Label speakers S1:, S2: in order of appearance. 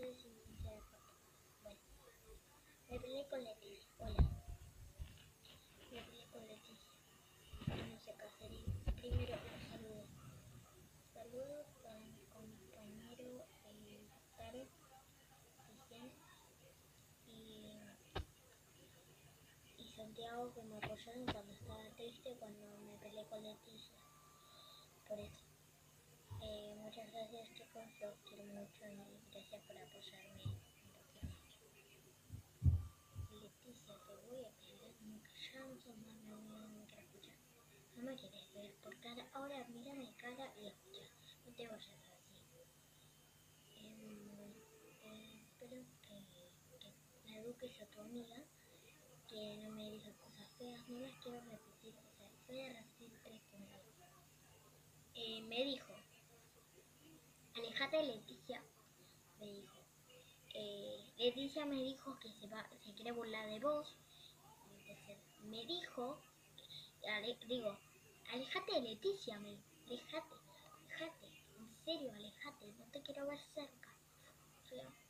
S1: sé si se da foto. Bueno, me peleé con Leticia. Hola. Me peleé con Leticia. No sé qué hacer. Primero saludo. Saludo con mi compañero Taro, Cristian y Santiago, que me apoyaron cuando estaba triste, cuando me peleé con Leticia. Por eso. Muchas gracias, chicos, los quiero mucho y gracias por apoyarme un poquito. Leticia, te voy a pegar, nunca ya no sos más mi amiga, no me quiero escuchar. No me quieres ver por cara, ahora mira mi cara y escucha, no te vayas así. Espero que la eduques a tu amiga, que no me diga cosas feas, no las quiero repetir, o sea, voy a repetir 3 que me dijo. Me dijo, alejate de Leticia, me dijo. Leticia me dijo que se quiere burlar de vos. Entonces me dijo, alejate de Leticia, alejate, en serio, alejate, no te quiero ver cerca. O sea,